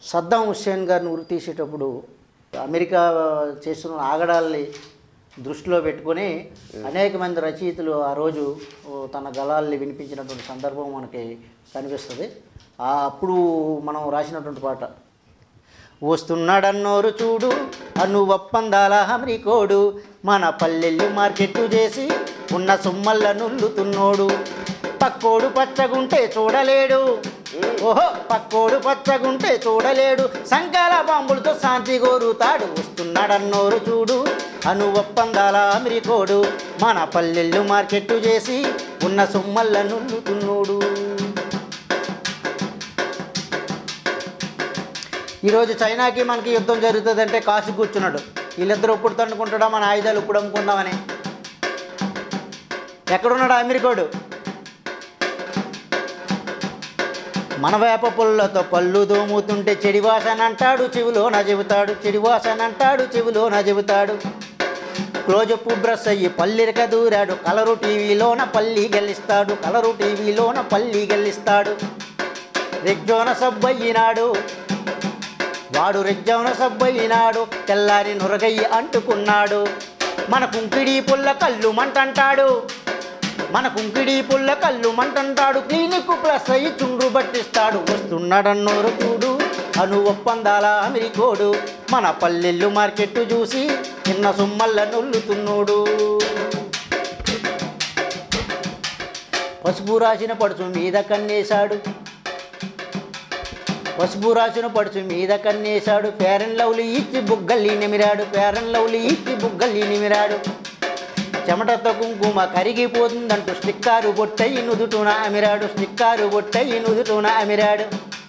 సద్దాం హుస్సేన్ గారిని ఉరి తీసేటప్పుడు అమెరికా చేస్తున్న ఆగడాల్ని దృష్టిలో పెట్టుకొని అనేక మంది రచయితలు ఆ రోజు తన గళాల్ని వినిపించినటువంటి సందర్భం మనకి కనిపిస్తుంది. అప్పుడు మనం రాసినటువంటి పాట వస్తున్నాడన్నోరు చూడు అను ఒప్పందాల అమెరికోడు మన పల్లెల్లి మార్కెట్టు చేసి ఉన్న సొమ్మల్ల నుల్లుతున్నోడు పక్కోడు పచ్చగుంటే చూడలేడు ఓహో పక్కోడు పచ్చగుంటే చూడలేడు సంకాల బాంబులతో శాంతి కోరుతాడు వస్తున్నాడన్నోరు చూడు అను ఒప్పందాల అమెరికోడు మన పల్లెల్లు మార్కెట్టు చేసి ఉన్న సొమ్మల్ల నుల్లుతున్నోడు. ఈరోజు చైనాకి మనకి యుద్ధం జరుగుతుందంటే కాసు కూర్చున్నాడు. వీళ్ళిద్దరూ ఇప్పుడు తండుకుంటాడా మన ఆయుధాలు ఇప్పుడు అమ్ముకుందామని. ఎక్కడున్నాడు అమెరికోడు? మన వేప పుల్లతో పళ్ళు దోముతుంటే చెడివాసన అంటాడు చెవిలోన చెబుతాడు చెడివాసన అంటాడు చెవిలోన చెబుతాడు. క్లోజప్ బ్రష్ అయ్యి పల్లిరక దూరాడు కలరు టీవీలోన పల్లి గెలిస్తాడు కలరు టీవీలోన పల్లి గెలిస్తాడు. రెగ్జోన సబ్బయ్యినాడు వాడు రెగ్జోన సబ్బయ్యినాడు తెల్లారి నురగయ్యి అంటుకున్నాడు. మన కుంకిడి పుల్ల కళ్ళు మంటంటాడు మన కుంకిడి పుల్ల కళ్ళు మంటంటాడు క్లినిక్ ప్లస్ అయ్యి చుండ్రు పట్టిస్తాడు వస్తున్నాడన్నోరు చూడు అను ఒప్పందాల అమెరికోడు మన పల్లెల్లు మార్కెట్టు చూసి చిన్న సొమ్మల్ల నొల్లుతున్నోడు. పసుపు రాసిన పడుచు మీద కన్నేశాడు పసుపు రాసిన పడుచు మీద కన్నేశాడు ఫేరన్ లవ్లీ ఇచ్చి బుగ్గల్లి నిమిరాడు ఫేరన్ లవ్లీ ఇచ్చి బుగ్గల్లి నిమిరాడు. చెమటతో కుంకుమ కరిగిపోతుందంటూ స్టిక్కారు బొట్టయి నుదుటున అమిరాడు స్టిక్కారు బొట్టయి నుదుటున అమిరాడు.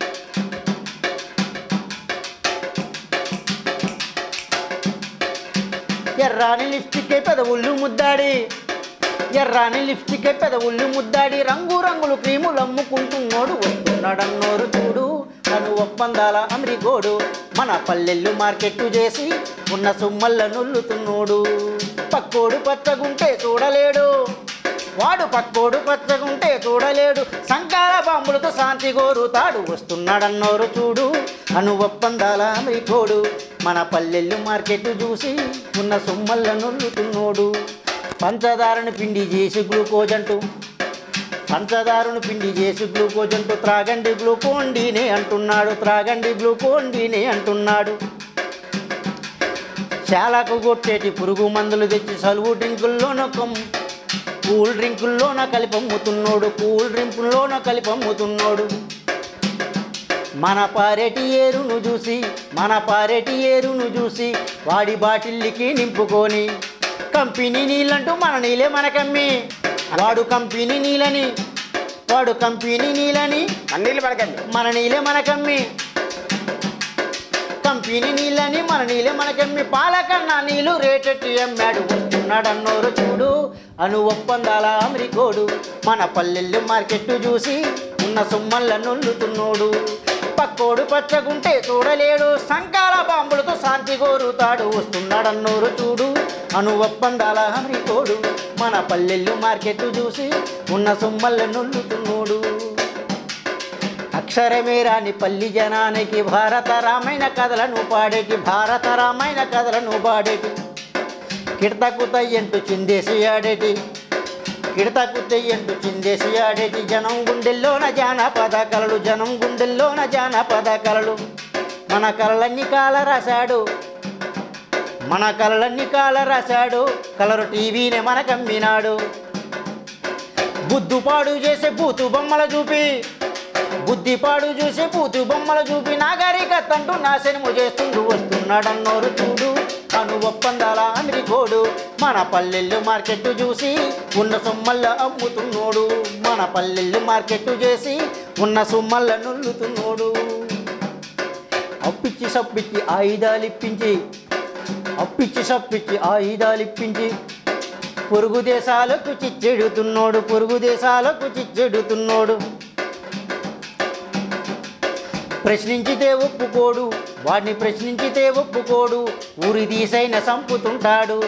ఎర్రాని లిప్స్టిక్కే పెదవుళ్ళు ముద్దాడి ఎర్రాని లిప్స్టిక్కే పెదవుళ్ళు ముద్దాడి రంగు రంగులు క్రీములు అమ్ముకుంటున్నోడు వస్తున్నాడన్నోరు చూడు అను ఒప్పందాల అమెరికోడు మన పల్లెల్లు మార్కెట్టు చేసి ఉన్న సొమ్మల్ల నొల్లుతున్నోడు. పక్కోడు పచ్చగుంటే చూడలేడు వాడు పక్కోడు పచ్చగుంటే చూడలేడు సంకాల బాంబులతో శాంతి కోరుతాడు వస్తున్నాడన్నోరు చూడు అను ఒప్పందాల అమెరికోడు మన పల్లెల్లు మార్కెట్టు చూసి ఉన్న సొమ్మల్ల నొల్లుతున్నోడు. పంచదారను పిండి చేసి గ్లూకోజ్ అంటూ పంచదారను పిండి చేసి గ్లూకోజ్ అంటూ త్రాగండి గ్లూకోండినే అంటున్నాడు త్రాగండి గ్లూకోండినే అంటున్నాడు. చాలకు కొట్టేటి పురుగు మందులు తెచ్చి సలువు డ్రింకుల్లోన కూల్ డ్రింకుల్లోన కలిపమ్ముతున్నోడు కూల్ డ్రింకుల్లోన కలిపమ్ముతున్నోడు. మన పారేటి ఏరును చూసి వాడి బాటిల్లికి నింపుకొని కంపెనీ నీళ్ళంటూ మన నీళ్ళే మనకమ్మి వాడు కంపెనీ నీళ్ళని మన నీళ్ళే మనకమ్మి కంపెనీ నీళ్ళని మన నీళ్ళే మనకమ్మి పాలకన్నా నీళ్ళు రేటెట్టి అమ్మాడు వస్తున్నాడన్నోరు చూడు అను ఒప్పందాల అమెరికోడు మన పల్లెల్లు మార్కెట్టు చూసి ఉన్న సొమ్మల్ల నొల్లుతున్నోడు. పక్కోడు పచ్చగుంటే చూడలేడు సంకాల బాంబులతో శాంతి కోరుతాడు వస్తున్నాడన్నోరు చూడు అను ఒప్పందాల అమెరికోడు మన పల్లెల్లు మార్కెట్టు చూసి ఉన్న సొమ్మల్ల నొల్లుతున్నోడు. అక్షరమే రాని పల్లి జనానికి భారత రామాయణ కథలను పాడేటి కిడతకు తయ్యంటూ చిందేసి ఆడేటి జనం గుండెల్లోన జానపద కళలు మన కళలన్నీ కాల రాశాడు కలరు టీవీనే మనకమ్మినాడు. బుద్ధిపాడు చేసే బూతు బొమ్మల చూపి నాగరికతంటూ నాశనము చేస్తుంటూ వస్తున్నాడన్నోరు చూడు అను ఒప్పందాల అమెరికోడు మన పల్లెల్లు మార్కెట్టు చూసి ఉన్న సొమ్మల్ల అమ్ముతున్నోడు మన పల్లెల్లు మార్కెట్టు చేసి ఉన్న సొమ్మల్ల నొల్లుతున్నోడు. అప్పిచ్చి సప్పిచ్చి ఆయుధాలిప్పించి పొరుగు దేశాలకు చిచ్చెడుతున్నోడు ప్రశ్నించితే ఒప్పుకోడు ఊరి తీసైన సంపుతుంటాడు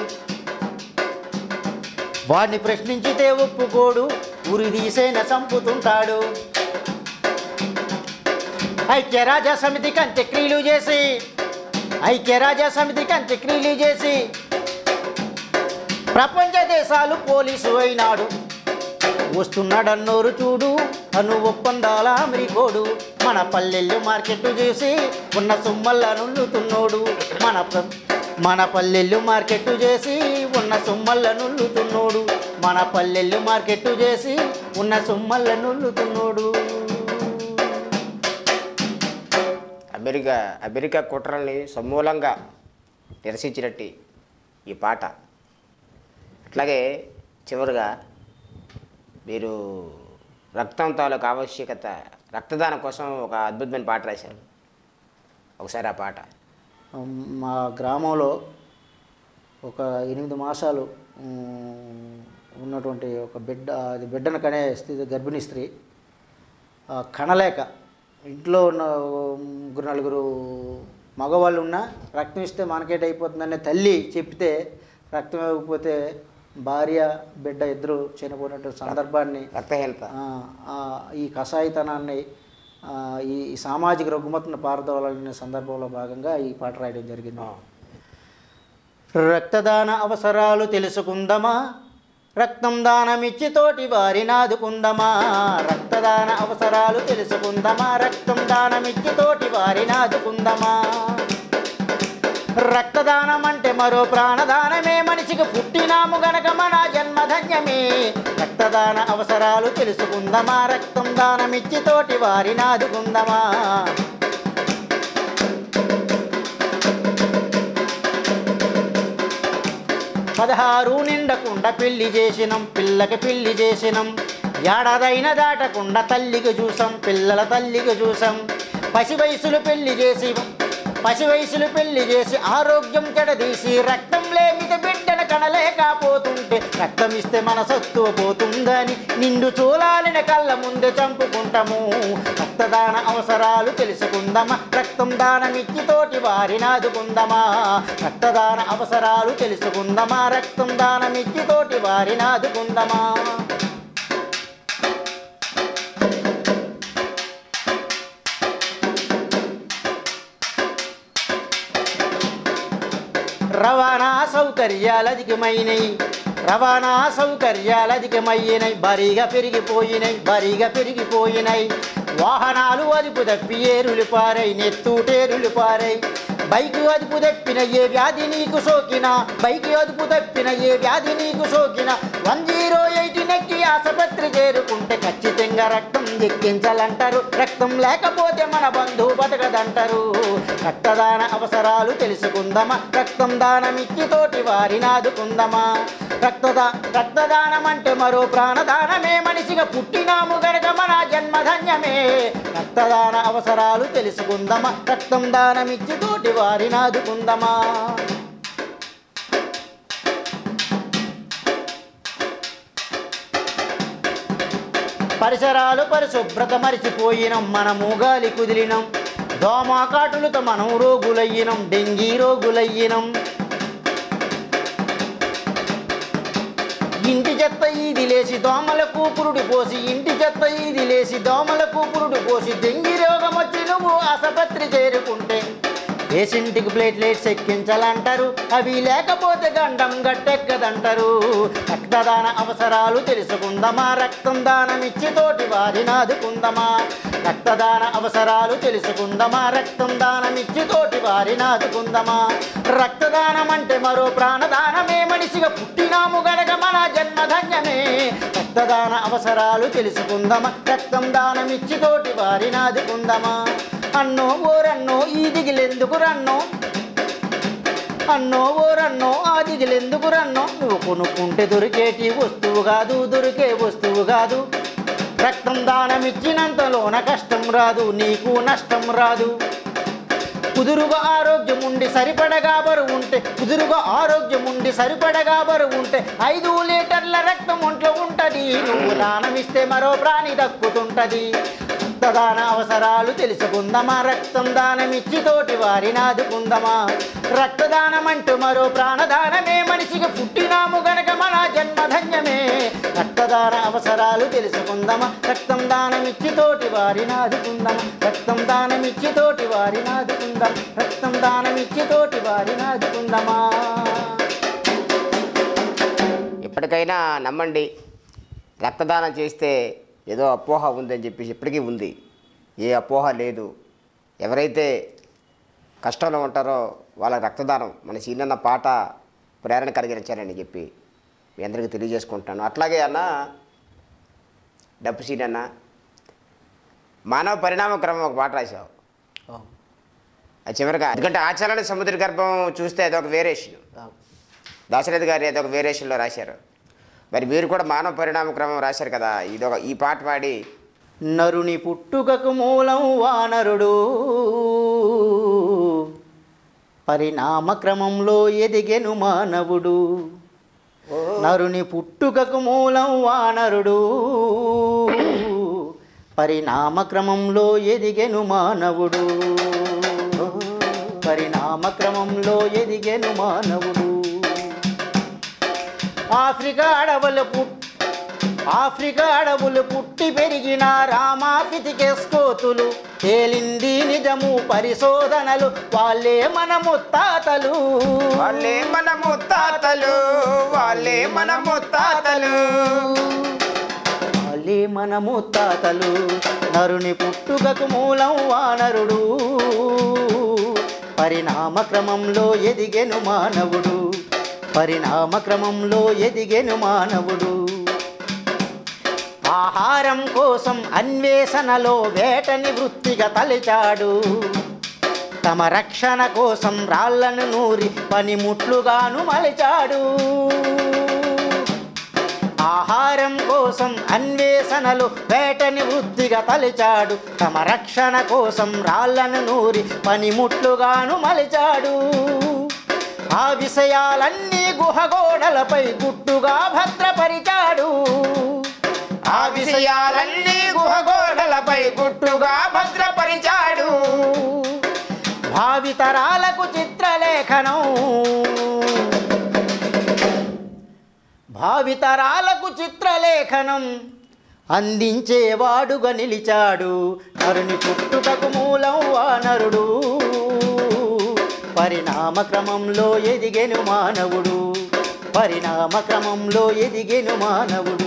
ఐక్యరాజ్య సమితికి అంత్యక్రియలు చేసి ఐక్యరాజ్య సమితికి అంత్యక్రియలు చేసి ప్రపంచ దేశాలు పోలీసు అయినాడు. వస్తున్నాడన్నోరు చూడు అను ఒప్పందాల అమెరికోడు. మన పల్లెల్లో మార్కెట్ చేసి ఉన్న సొమ్మల్ల నుల్లుతున్నోడు. మన పల్లెల్లో మార్కెట్ చేసి ఉన్న సొమ్మల్ల నుల్లుతున్నోడు. మన పల్లెల్లో మార్కెట్ చేసి ఉన్న సొమ్మల్ల నుల్లుతున్నోడు. అమెరికా కుట్రల్ని సమూలంగా నిరసించినట్టు ఈ పాట. అట్లాగే చివరిగా మీరు రక్తం తాలూకు ఆవశ్యకత, రక్తదానం కోసం ఒక అద్భుతమైన పాట రాశారు. ఒకసారి ఆ పాట. మా గ్రామంలో ఒక 8 మాసాలు ఉన్నటువంటి ఒక బిడ్డను కనే స్థితి, గర్భిణీ స్త్రీ కనలేక ఇంట్లో ఉన్న 3-4 మగవాళ్ళు ఉన్నా రక్తం ఇస్తే మనకేట్ అయిపోతుందనే తల్లి చెప్తే రక్తం ఇవ్వకపోతే భార్య బిడ్డ ఇద్దరు చనిపోయినట్టు సందర్భాన్ని, రక్తహీనత, ఈ కషాయితనాన్ని, ఈ సామాజిక రుగ్మతను పారదోలాలనే సందర్భంలో భాగంగా ఈ పాట రాయడం జరిగింది. రక్తదాన అవసరాలు తెలుసుకుందామా, రక్తం దానమిచ్చి తోటి వారిని ఆదుకుందామా. రక్తదాన అవసరాలు తెలుసుకుందామా, రక్తం దానమిచ్చి తోటి వారిని ఆదుకుందామా. రక్తదానం అంటే మరో ప్రాణదానమే, మనిషికి పుట్టినాము గనక మన జన్మధన్యమే. రక్తదాన అవసరాలు తెలుసుకుందామా, రక్తం దానమిచ్చి తోటి వారిని ఆదుకుందామా. పదహారు నిండకుండా పెళ్లి చేసినాం, పిల్లకి పెళ్లి చేసినాం. ఏడాదైన దాటకుండా తల్లికి చూసాం, పిల్లల తల్లికి చూసాం. పసి వయసులు పెళ్లి చేసి ఆరోగ్యం చెడదీసి రక్తం లేమిత బిడ్డను కనలేకపోతుంటే రక్తం ఇస్తే మన సత్తువ పోతుందని నిండు చూలాలిన కళ్ళ ముందే చంపుకుంటాము. రక్తదాన అవసరాలు తెలుసుకుందామా, రక్తం దానమిచ్చి తోటి వారిని ఆదుకుందామా. రక్తదాన అవసరాలు తెలుసుకుందామా, రక్తం దానమిచ్చి తోటి వారిని ఆదుకుందామా. రవాణా సౌకర్యాలు అధికమైనాయి, భారీగా పెరిగిపోయినాయి. వాహనాలు అదుపు తప్పి ఏరులు పారాయి, నెత్తూటేరులు పారాయి. బైకు అదుపు తప్పిన ఏ వ్యాధి నీకు సోకినా 108 నెక్కి ఆసుపత్రి చేరుకుంటే ఖచ్చితంగా రక్తం ఎక్కించాలంటారు. రక్తం లేకపోతే మన బంధువు బతకదంటారు. రక్తదాన అవసరాలు తెలుసుకుందామా, రక్తం దానమిచ్చి తోటి వారిని ఆదుకుందామా. రక్తదానం అంటే మరో ప్రాణదానమే, మనిషిగా పుట్టినాము గనక మన జన్మధన్యమే. రక్తదాన అవసరాలు తెలుసుకుందామా, రక్తం దానమిచ్చి తోటి వారిని ఆదుకుందామా. పరిసరాలు పరిశుభ్రత మరిచిపోయినాం, మనము గాలి కుదిలినాం. దోమకాటులతో మనం రోగులయ్యినాం, డెంగీ రోగులయ్యినాం. ఇంటి చెత్త ఈది లేసి దోమలకు పురుడు పోసి డెంగీ రోగం వచ్చి నువ్వు ఆసుపత్రి చేరుకుంటే పేషెంట్కి ప్లేట్లెట్స్ ఎక్కించాలంటారు, అవి లేకపోతే గండం గట్టెక్కదంటారు. రక్తదాన అవసరాలు తెలుసుకుందామా, రక్తం దానమిచ్చి తోటి వారిని ఆదుకుందామా. రక్తదాన అవసరాలు తెలుసుకుందామా, రక్తం దానమిచ్చి తోటి వారిని ఆదుకుందామా. రక్తదానం అంటే మరో ప్రాణదానమే, మనిషిగా పుట్టినాము గనక మన జన్మధన్యమే. రక్తదాన అవసరాలు తెలుసుకుందామా, రక్తం దానమిచ్చి తోటి వారిని ఆదుకుందామా. అన్నో ఓరన్నో ఈ దిగులెందుకు రన్నో, అన్నో ఓరన్నో ఆ దిగులెందుకు రన్నో. నువ్వు కొనుక్కుంటే దొరికే వస్తువు కాదు. రక్తం దానమిచ్చినంతలోన కష్టం రాదు, నీకు నష్టం రాదు. కుదురుగా ఆరోగ్యం ఉండి సరిపడగా బరువు ఉంటే 5 లీటర్ల రక్తం ఒంట్లో ఉంటుంది. నువ్వు దానమిస్తే మరో ప్రాణి దక్కుతుంటది. రక్తదాన అవసరాలు తెలుసుకుందామా, రక్తం దానమిచ్చి తోటి వారిని ఆదుకుందామా. రక్తదానం అంటూ మరో ప్రాణదానమే, మనిషికి పుట్టినాము గనక మన జన్మధన్యమే. రక్తదాన అవసరాలు తెలుసుకుందామా, రక్తం దానమిచ్చి తోటి వారిని ఆదుకుందామా. రక్తం దానమిచ్చి తోటి వారిని ఆదుకుందాం, రక్తం దానమిచ్చి తోటి వారిని ఆదుకుందామా. ఇప్పటికైనా నమ్మండి, రక్తదానం చేస్తే ఏదో అపోహ ఉందని చెప్పేసి ఇప్పటికీ ఉంది. ఏ అపోహ లేదు. ఎవరైతే కష్టంలో ఉంటారో వాళ్ళ రక్తదానం మన సీనన్న పాట ప్రేరణ కలిగించారని చెప్పి మీ అందరికీ తెలియజేసుకుంటాను. అట్లాగే అన్న డప్పు సీనన్న మానవ పరిణామ క్రమం ఒక పాట రాశావు. అది చివరిగా ఎందుకంటే ఆచరణ సముద్ర గర్భం చూస్తే అదొక వేరియేషన్, దాశరథి గారి అదొక వేరియేషన్లో రాశారు. మరి మీరు కూడా మానవ పరిణామ క్రమం రాశారు కదా, ఈ పాట పాడి. నరుని పుట్టుకకు మూలం వానరుడు, పరిణామ క్రమంలో ఎదిగెను మానవుడు. నరుని పుట్టుకకు మూలం వానరుడు, పరిణామ క్రమంలో ఎదిగెను మానవుడు. పరిణామ క్రమంలో ఎదిగెను మానవుడు. ఆఫ్రికా అడవులు పుట్టి పెరిగిన రామాపితికేస్కోతులు, తేలింది నిజము పరిశోధనలు, వాళ్ళే మన ముత్తాతలు. వాళ్ళే మన ముత్తాతలు, వాళ్ళే మన ముత్తాతలు, వాళ్ళే మన ముత్తాతలు. నరుని పుట్టుకకు మూలం వానరుడు, పరిణామ క్రమంలో ఎదిగెను మానవుడు. పరిణామ క్రమంలో ఎదిగెను మానవుడు. ఆహారం కోసం అన్వేషణలో వేటని వృత్తిగా తలిచాడు. తమ రక్షణ కోసం రాళ్లను నూరి పనిముట్లుగాను మలిచాడు. ఆహారం కోసం అన్వేషణలు వేటని వృత్తిగా తలిచాడు. తమ రక్షణ కోసం రాళ్లను నూరి పనిముట్లుగాను మలిచాడు. ఆ విషయాలన్నీ గుహగోడలపై గుట్టుగా భద్రపరిచాడు. ఆ విషయాలన్నీ గుహగోడలపై గుట్టుగా భద్రపరిచాడు. భావితరాలకు చిత్రలేఖనం, భావితరాలకు చిత్రలేఖనం అందించేవాడుగా నిలిచాడు. నరుని పుట్టుకకు మూలం వానరుడు, పరిణామ క్రమంలో ఎదిగెను మానవుడు. పరిణామ క్రమంలో ఎదిగెను మానవుడు.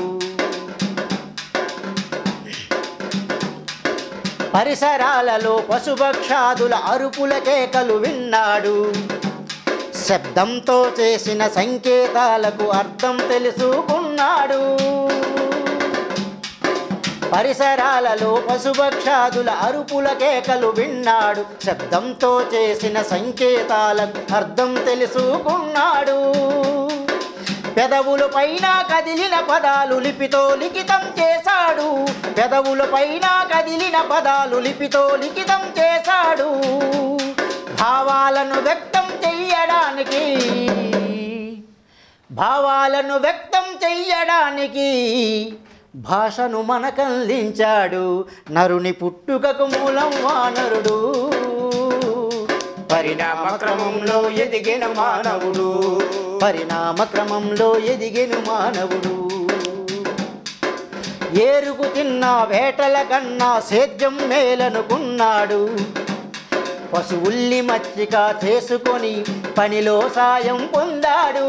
పరిసరాలలో పశుపక్షాదుల అరుపుల కేకలు విన్నాడు. శబ్దంతో చేసిన సంకేతాలకు అర్థం తెలుసుకున్నాడు. పరిసరాలలో పశుపక్షాదుల అరుపుల కేకలు విన్నాడు. శబ్దంతో చేసిన సంకేతాలకు అర్థం తెలుసుకున్నాడు. పెదవుల పైన కదిలిన పదాలు లిపితో లిఖితం చేశాడు. పెదవుల పైన కదిలిన పదాలు లిపితో లిఖితం చేశాడు. భావాలను వ్యక్తం చెయ్యడానికి, భావాలను వ్యక్తం చెయ్యడానికి భాషను మనకందించాడు. నరుని పుట్టుకకు మూలం వానరుడు, పరిణామ క్రమంలో ఎదిగిన మానవుడు. పరిణామ క్రమంలో ఎదిగెను మానవుడు. ఏరుకు తిన్న వేటల కన్నా సేద్యం మేలనుకున్నాడు. పశువుల్ని మచ్చిక చేసుకొని పనిలో సాయం పొందాడు.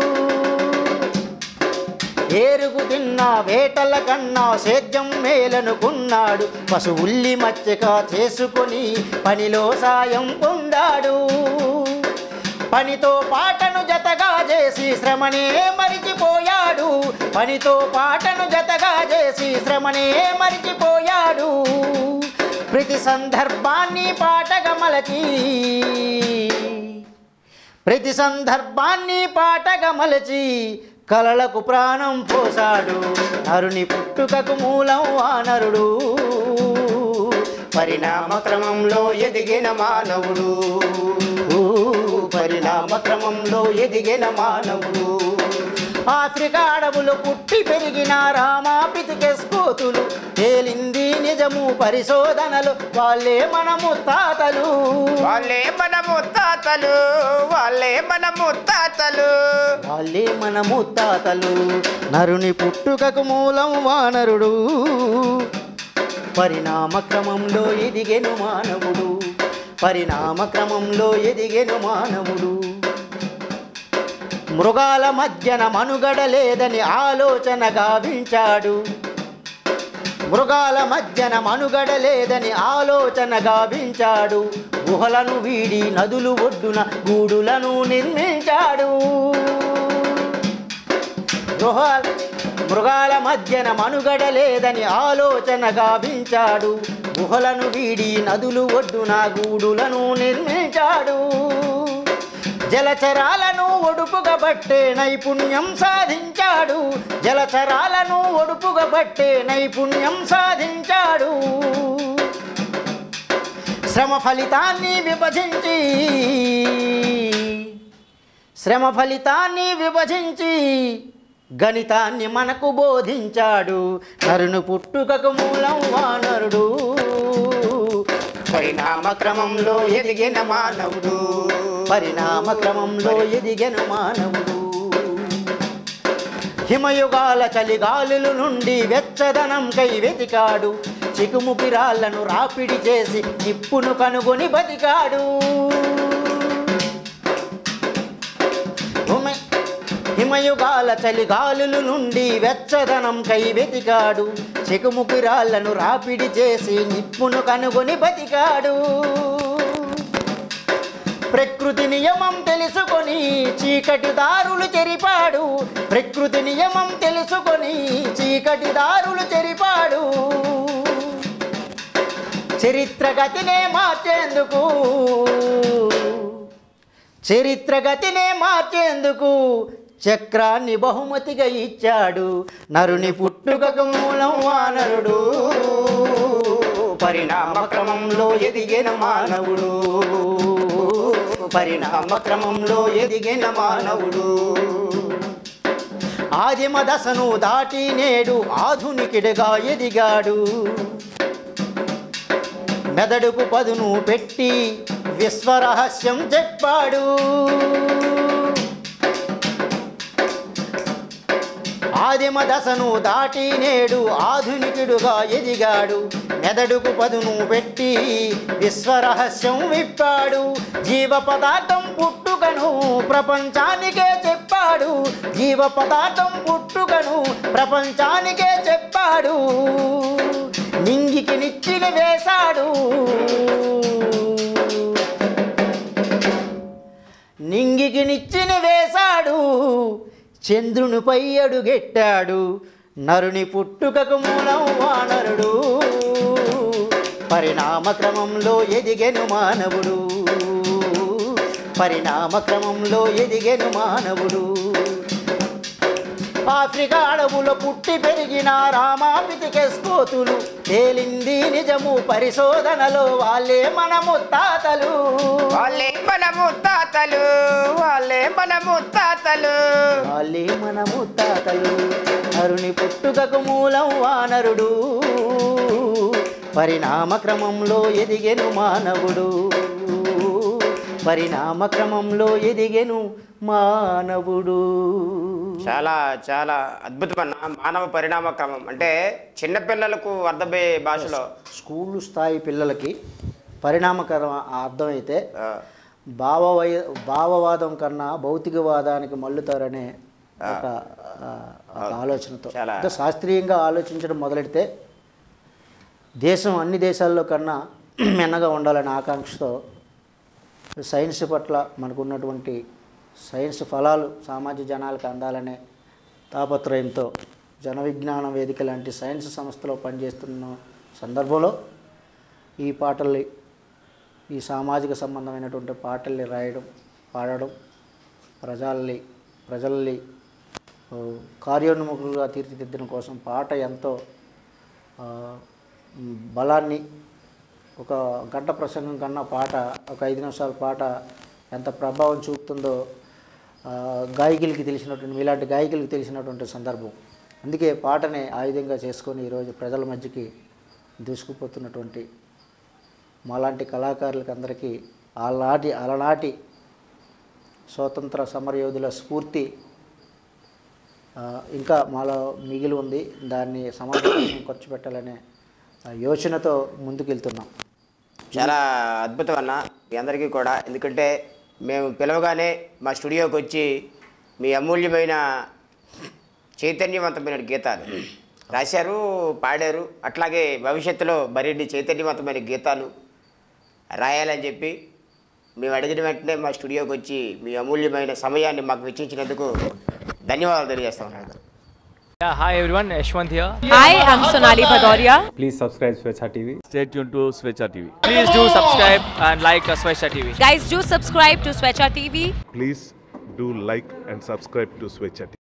ఏరుకు తిన్న వేటల కన్నా సేద్యం మేలనుకున్నాడు. పశువుల్ని మచ్చిక చేసుకొని పనిలో సాయం పొందాడు. పనితో పాటను జతగా చేసి శ్రమనే మరిచిపోయాడు. పనితో పాటను జతగా చేసి శ్రమనే మరిచిపోయాడు. ప్రతి సందర్భాన్ని పాటగా మలచి, ప్రతి సందర్భాన్ని పాటగా మలచి కలలకు ప్రాణం పోసాడు. నరుని పుట్టుకకు మూలం వానరుడు, పరిణామ క్రమంలో ఎదిగిన మానవుడు. పరిణామ క్రమంలో ఎదిగిన మానవుడు. ఆఫ్రికా అడవులు పుట్టి పెరిగిన రామా పితికేసుకోతులు తేలింది నిజము పరిశోధనలు వాళ్ళే మన ముత్తాతలు వాళ్ళే మన ముత్తాతలు వాళ్ళే మన ముత్తాతలు వాళ్ళే మన ముత్తాతలు నరుని పుట్టుకకు మూలం వానరుడు పరిణామ క్రమంలో ఎదిగెను మానవుడు పరిణామ క్రమంలో ఎదిగెను మానవుడు మృగాల మధ్యన మనుగడ లేదని ఆలోచన గావించాడు మృగాల మధ్యన మనుగడ లేదని ఆలోచన గావించాడు గుహలను వీడి నదులు ఒడ్డున గూడులను నిర్మించాడు మృగాల మధ్యన మనుగడ లేదని ఆలోచన గావించాడు గుహలను వీడి నదులు ఒడ్డున గూడులను నిర్మించాడు జలచరాలను ఒడుపుగబట్టే నైపుణ్యం సాధించాడు జలచరాలను ఒడుపుగబట్టే నైపుణ్యం సాధించాడు శ్రమ ఫలితాన్ని విభజించి గణితాన్ని మనకు బోధించాడు నరుని పుట్టుకకు మూలం వానరుడు పరిణామ క్రమంలో ఎదిగిన మానవుడు పరిణామ క్రమంలో ఎదిగిన మానవుడు హిమయుగాల చలిగాలుల నుండి వెచ్చదనం కై వెతికాడు చికుముకి రాళ్లను రాపిడి చేసి నిప్పును కనుగొని బతికాడు హిమయుగాల చలిగాలుల నుండి వెచ్చదనం కై వెతికాడు చికుముకి రాళ్లను రాపిడి చేసి నిప్పును కనుగొని బతికాడు ప్రకృతి నియమం తెలుసుకొని చీకటి దారులు చెరిపాడు ప్రకృతి నియమం తెలుసుకొని చీకటి దారులు చెరిపాడు చరిత్ర గతినే మార్చేందుకు చక్రాన్ని బహుమతిగా ఇచ్చాడు నరుని పుట్టుకకు మూలం వానరుడు పరిణామ క్రమంలో ఎదిగిన మానవుడు పరిణామ క్రమంలో ఎదిగిన మానవుడు ఆదిమ దశను దాటి నేడు ఆధునికుడిగా ఎదిగాడు మెదడుకు పదును పెట్టి విశ్వరహస్యం చెప్పాడు ఆదిమ దశను దాటి నేడు ఆధునికుడుగా ఎదిగాడు మెదడుకు పదును పెట్టి విశ్వరహస్యం విప్పాడు జీవ పదార్థం పుట్టుకను ప్రపంచానికే చెప్పాడు జీవ పదార్థం పుట్టుకను ప్రపంచానికే చెప్పాడు నింగికి నిచ్చెన వేశాడు నింగికి నిచ్చెన వేశాడు చంద్రునిపై అడుగెట్టాడు నరుని పుట్టుకకు మూలం వానరుడు పరిణామ క్రమంలో ఎదిగెను మానవుడు పరిణామ క్రమంలో ఎదిగెను మానవుడు ఆఫ్రికా అడవులో పుట్టి పెరిగిన రామా పితికేసుకోతులు తేలింది నిజము పరిశోధనలో వాళ్ళే మన ముత్తాతలు వాళ్ళే మన ముత్తాతలు వాళ్ళే మన ముత్తాతలు వాళ్ళే మన ముత్తాతలు నరుని పుట్టుకకు మూలం వానరుడు పరిణామ క్రమంలో ఎదిగెను మానవుడు పరిణామ క్రమంలో ఎదిగెను మానవుడు చాలా చాలా అద్భుతమైన మానవ పరిణామ క్రమం అంటే చిన్నపిల్లలకు అర్థమయ్యే భాషలో స్కూల్ స్థాయి పిల్లలకి పరిణామకరం అర్థమైతే భావవాదం కన్నా భౌతికవాదానికి మళ్ళుతారనే ఒక ఆలోచనతో అంటే శాస్త్రీయంగా ఆలోచించడం మొదలెడితే దేశం అన్ని దేశాల్లో కన్నా మెన్నగా ఉండాలనే ఆకాంక్షతో సైన్స్ పట్ల మనకున్నటువంటి సైన్స్ ఫలాలు సామాజిక జనాలకు అందాలనే తాపత్రయంతో జన విజ్ఞాన వేదిక లాంటి సైన్స్ సంస్థలో పనిచేస్తున్న సందర్భంలో ఈ పాటల్ని ఈ సామాజిక సంబంధమైనటువంటి పాటల్ని రాయడం పాడడం ప్రజల్ని కార్యోన్ముఖులుగా తీర్చిదిద్దడం కోసం పాట ఎంతో బలాన్ని ఒక గంట ప్రసంగం కన్నా పాట ఒక 5 నిమిషాల పాట ఎంత ప్రభావం చూపుతుందో గాయకులకి తెలిసినటువంటి మీలాంటి గాయకులకి తెలిసినటువంటి సందర్భం. అందుకే పాటని ఆయుధంగా చేసుకొని ఈరోజు ప్రజల మధ్యకి దూసుకుపోతున్నటువంటి మాలాంటి కళాకారులకి అందరికీ అలనాటి స్వాతంత్ర సమరయోధుల స్ఫూర్తి ఇంకా మాలో మిగిలి ఉంది. దాన్ని సమాజం కోసం ఖర్చు పెట్టాలనే యోచనతో ముందుకెళ్తున్నాం. చాలా అద్భుతం అన్న మీ అందరికీ కూడా. ఎందుకంటే మేము పిలవగానే మా స్టూడియోకి వచ్చి మీ అమూల్యమైన చైతన్యవంతమైన గీతాలు రాశారు, పాడారు. అట్లాగే భవిష్యత్తులో మరిన్ని చైతన్యవంతమైన గీతాలు రాయాలని చెప్పి మేము అడిగిన వెంటనే మా స్టూడియోకి వచ్చి మీ అమూల్యమైన సమయాన్ని మాకు వెచ్చించినందుకు ధన్యవాదాలు తెలియజేస్తాం. Yeah, hi everyone, Yashwant here. Hi, I'm Sonali Bhadoria. Please subscribe Swechha TV. Stay tuned to Swechha TV. Please do subscribe and like Swechha TV. Guys, do subscribe to Swechha TV. Please do like and subscribe to Swechha TV.